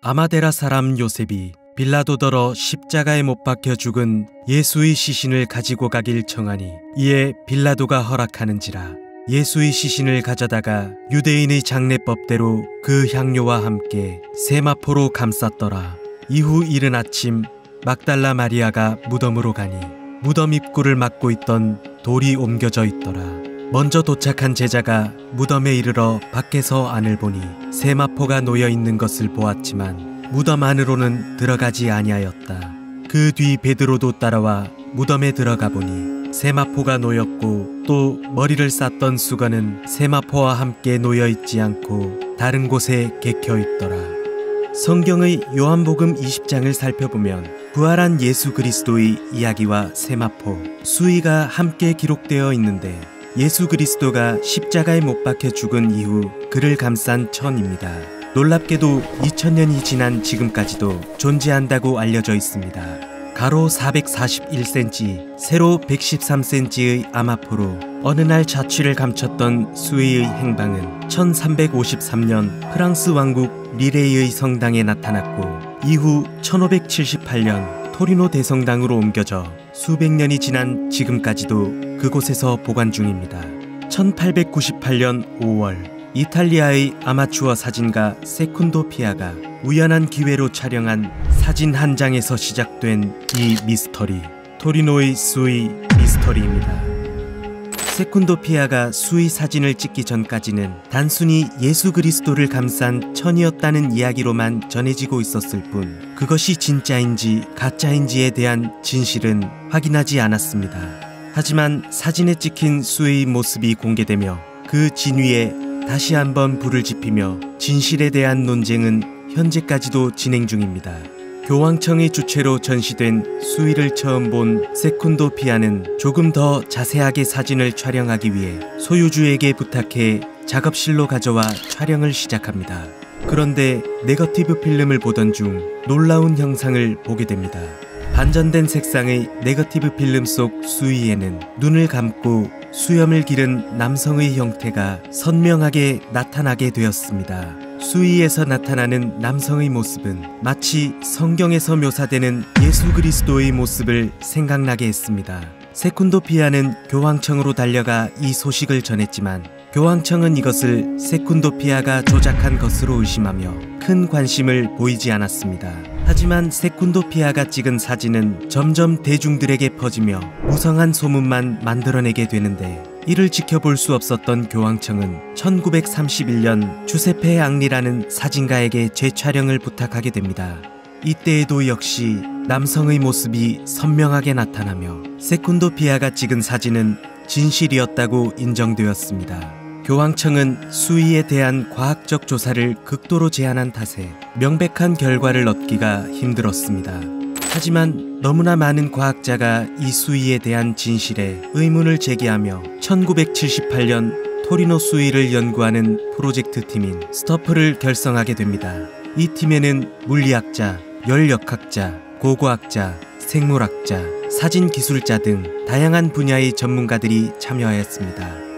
아마데라 사람 요셉이 빌라도더러 십자가에 못 박혀 죽은 예수의 시신을 가지고 가길 청하니 이에 빌라도가 허락하는지라. 예수의 시신을 가져다가 유대인의 장례법대로 그 향료와 함께 세마포로 감쌌더라. 이후 이른 아침 막달라 마리아가 무덤으로 가니 무덤 입구를 막고 있던 돌이 옮겨져 있더라. 먼저 도착한 제자가 무덤에 이르러 밖에서 안을 보니 세마포가 놓여 있는 것을 보았지만 무덤 안으로는 들어가지 아니하였다. 그 뒤 베드로도 따라와 무덤에 들어가 보니 세마포가 놓였고 또 머리를 쌌던 수건은 세마포와 함께 놓여 있지 않고 다른 곳에 개켜 있더라. 성경의 요한복음 20장을 살펴보면 부활한 예수 그리스도의 이야기와 세마포, 수위가 함께 기록되어 있는데 예수 그리스도가 십자가에 못 박혀 죽은 이후 그를 감싼 천입니다. 놀랍게도 2000년이 지난 지금까지도 존재한다고 알려져 있습니다. 가로 441cm, 세로 113cm의 아마포로 어느 날 자취를 감췄던 수위의 행방은 1353년 프랑스 왕국 리레이의 성당에 나타났고 이후 1578년 토리노 대성당으로 옮겨져 수백 년이 지난 지금까지도 그곳에서 보관 중입니다. 1898년 5월 이탈리아의 아마추어 사진가 세쿤도 피아가 우연한 기회로 촬영한 사진 한 장에서 시작된 이 미스터리, 토리노의 수위 미스터리입니다. 세쿤도 피아가 수위 사진을 찍기 전까지는 단순히 예수 그리스도를 감싼 천이었다는 이야기로만 전해지고 있었을 뿐 그것이 진짜인지 가짜인지에 대한 진실은 확인하지 않았습니다. 하지만 사진에 찍힌 수의 모습이 공개되며 그 진위에 다시 한번 불을 지피며 진실에 대한 논쟁은 현재까지도 진행 중입니다. 교황청의 주최로 전시된 수위를 처음 본 세쿤도 피아는 조금 더 자세하게 사진을 촬영하기 위해 소유주에게 부탁해 작업실로 가져와 촬영을 시작합니다. 그런데 네거티브 필름을 보던 중 놀라운 형상을 보게 됩니다. 반전된 색상의 네거티브 필름 속 수위에는 눈을 감고 수염을 기른 남성의 형태가 선명하게 나타나게 되었습니다. 수위에서 나타나는 남성의 모습은 마치 성경에서 묘사되는 예수 그리스도의 모습을 생각나게 했습니다. 세쿤도 피아는 교황청으로 달려가 이 소식을 전했지만 교황청은 이것을 세쿤도 피아가 조작한 것으로 의심하며 큰 관심을 보이지 않았습니다. 하지만 세쿤도 피아가 찍은 사진은 점점 대중들에게 퍼지며 무성한 소문만 만들어내게 되는데 이를 지켜볼 수 없었던 교황청은 1931년 주세페 앙리라는 사진가에게 재촬영을 부탁하게 됩니다. 이때에도 역시 남성의 모습이 선명하게 나타나며 세쿤도 피아가 찍은 사진은 진실이었다고 인정되었습니다. 교황청은 수위에 대한 과학적 조사를 극도로 제한한 탓에 명백한 결과를 얻기가 힘들었습니다. 하지만 너무나 많은 과학자가 이 수위에 대한 진실에 의문을 제기하며 1978년 토리노 수위를 연구하는 프로젝트 팀인 스터프를 결성하게 됩니다. 이 팀에는 물리학자, 열역학자, 고고학자, 생물학자, 사진기술자 등 다양한 분야의 전문가들이 참여하였습니다.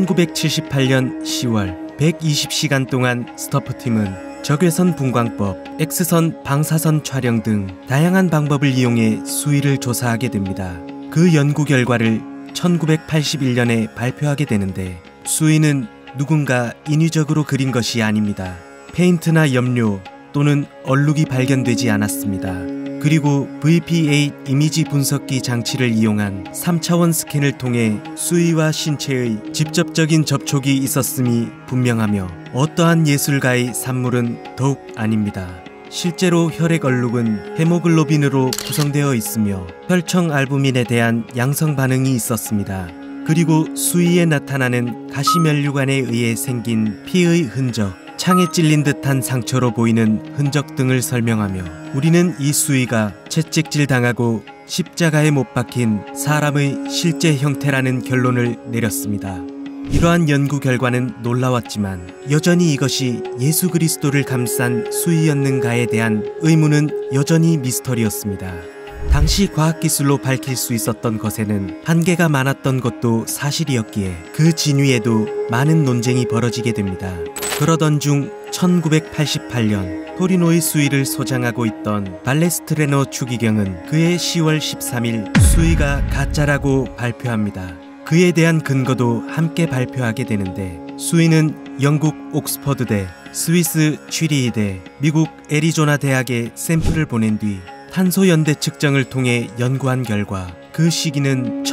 1978년 10월 120시간 동안 스터프팀은 적외선 분광법, X선 방사선 촬영 등 다양한 방법을 이용해 수위를 조사하게 됩니다. 그 연구 결과를 1981년에 발표하게 되는데 수위는 누군가 인위적으로 그린 것이 아닙니다. 페인트나 염료 또는 얼룩이 발견되지 않았습니다. 그리고 VP8 이미지 분석기 장치를 이용한 3차원 스캔을 통해 수위와 신체의 직접적인 접촉이 있었음이 분명하며 어떠한 예술가의 산물은 더욱 아닙니다. 실제로 혈액 얼룩은 헤모글로빈으로 구성되어 있으며 혈청 알부민에 대한 양성 반응이 있었습니다. 그리고 수위에 나타나는 가시면류관에 의해 생긴 피의 흔적, 창에 찔린 듯한 상처로 보이는 흔적 등을 설명하며 우리는 이 수위가 채찍질 당하고 십자가에 못 박힌 사람의 실제 형태라는 결론을 내렸습니다. 이러한 연구 결과는 놀라웠지만 여전히 이것이 예수 그리스도를 감싼 수위였는가에 대한 의문은 여전히 미스터리였습니다. 당시 과학기술로 밝힐 수 있었던 것에는 한계가 많았던 것도 사실이었기에 그 진위에도 많은 논쟁이 벌어지게 됩니다. 그러던 중 1988년 토리노의 수위를 소장하고 있던 발레스트레노 추기경은 그해 10월 13일 수위가 가짜라고 발표합니다. 그에 대한 근거도 함께 발표하게 되는데, 수위는 영국 옥스퍼드대, 스위스 취리히대, 미국 애리조나 대학에 샘플을 보낸 뒤 탄소 연대 측정을 통해 연구한 결과 그 시기는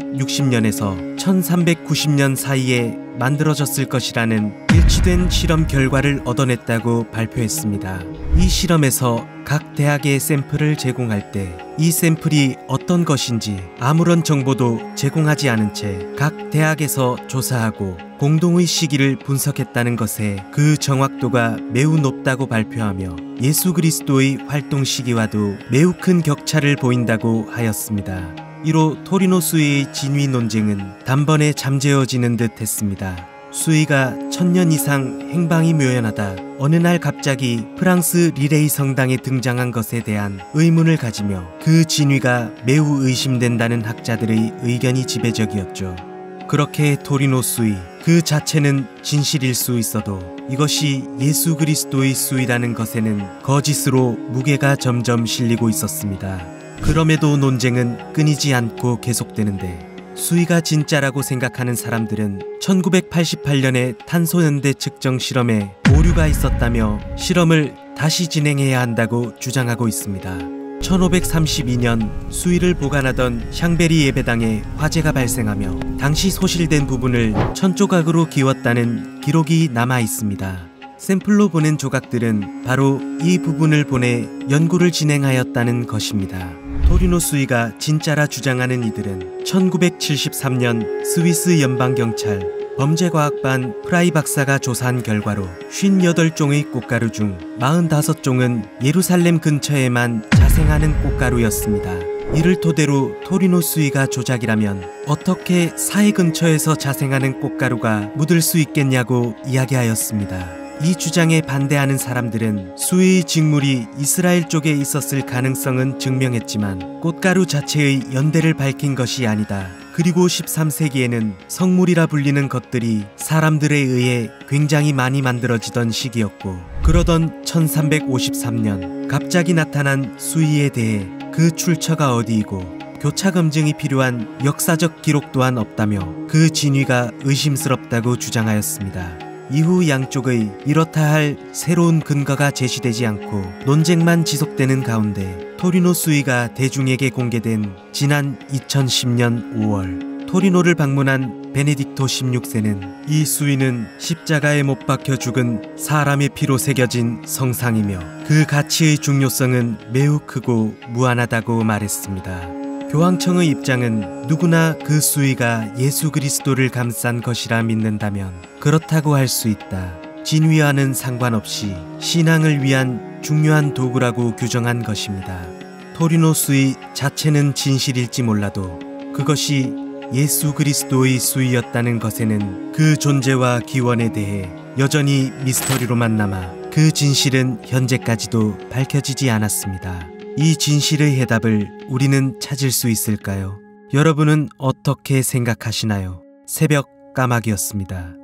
1260년에서 1390년 사이에 만들어졌을 것이라는 일치된 실험 결과를 얻어냈다고 발표했습니다. 이 실험에서 각 대학의 샘플을 제공할 때 이 샘플이 어떤 것인지 아무런 정보도 제공하지 않은 채 각 대학에서 조사하고 공동의 시기를 분석했다는 것에 그 정확도가 매우 높다고 발표하며 예수 그리스도의 활동 시기와도 매우 큰 격차를 보인다고 하였습니다. 이로 토리노 수위의 진위 논쟁은 단번에 잠재워지는 듯 했습니다. 수위가 1000년 이상 행방이 묘연하다 어느 날 갑자기 프랑스 리레이 성당에 등장한 것에 대한 의문을 가지며 그 진위가 매우 의심된다는 학자들의 의견이 지배적이었죠. 그렇게 토리노 수위 그 자체는 진실일 수 있어도 이것이 예수 그리스도의 수위라는 것에는 거짓으로 무게가 점점 실리고 있었습니다. 그럼에도 논쟁은 끊이지 않고 계속되는데, 수위가 진짜라고 생각하는 사람들은 1988년에 탄소연대 측정 실험에 오류가 있었다며 실험을 다시 진행해야 한다고 주장하고 있습니다. 1532년 수위를 보관하던 샹베리 예배당에 화재가 발생하며 당시 소실된 부분을 천조각으로 기웠다는 기록이 남아 있습니다. 샘플로 보낸 조각들은 바로 이 부분을 보내 연구를 진행하였다는 것입니다. 토리노 수위가 진짜라 주장하는 이들은 1973년 스위스 연방경찰 범죄과학반 프라이 박사가 조사한 결과로 58종의 꽃가루 중 45종은 예루살렘 근처에만 자생하는 꽃가루였습니다. 이를 토대로 토리노 수위가 조작이라면 어떻게 사해 근처에서 자생하는 꽃가루가 묻을 수 있겠냐고 이야기하였습니다. 이 주장에 반대하는 사람들은 수위의 직물이 이스라엘 쪽에 있었을 가능성은 증명했지만 꽃가루 자체의 연대를 밝힌 것이 아니다. 그리고 13세기에는 성물이라 불리는 것들이 사람들에 의해 굉장히 많이 만들어지던 시기였고, 그러던 1353년 갑자기 나타난 수위에 대해 그 출처가 어디이고 교차 검증이 필요한 역사적 기록 또한 없다며 그 진위가 의심스럽다고 주장하였습니다. 이후 양쪽의 이렇다 할 새로운 근거가 제시되지 않고 논쟁만 지속되는 가운데 토리노 수위가 대중에게 공개된 지난 2010년 5월 토리노를 방문한 베네딕토 16세는 이 수위는 십자가에 못 박혀 죽은 사람의 피로 새겨진 성상이며 그 가치의 중요성은 매우 크고 무한하다고 말했습니다. 교황청의 입장은 누구나 그 수위가 예수 그리스도를 감싼 것이라 믿는다면 그렇다고 할 수 있다. 진위와는 상관없이 신앙을 위한 중요한 도구라고 규정한 것입니다. 토리노 수위 자체는 진실일지 몰라도 그것이 예수 그리스도의 수위였다는 것에는 그 존재와 기원에 대해 여전히 미스터리로만 남아 그 진실은 현재까지도 밝혀지지 않았습니다. 이 진실의 해답을 우리는 찾을 수 있을까요? 여러분은 어떻게 생각하시나요? 새벽 까마귀였습니다.